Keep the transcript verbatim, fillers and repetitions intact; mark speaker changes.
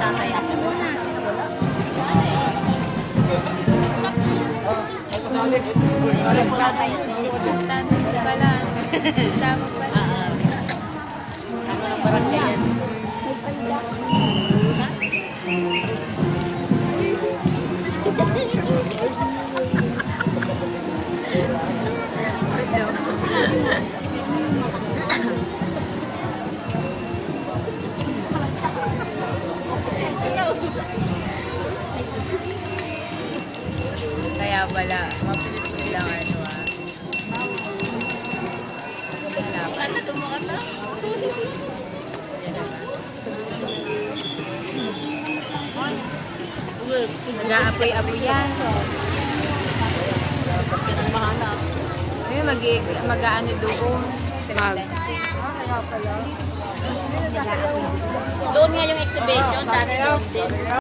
Speaker 1: tatay. Wala po tatay. Wala. Tama pala. Ano ng barangay yan? Kaya pala, mapilit lang ano ah. Ano tumakas na? Nag-aapoy-apoy yan. Ayun, mag-ano doon. Mag. Doon nga yung exhibition, sana doon din.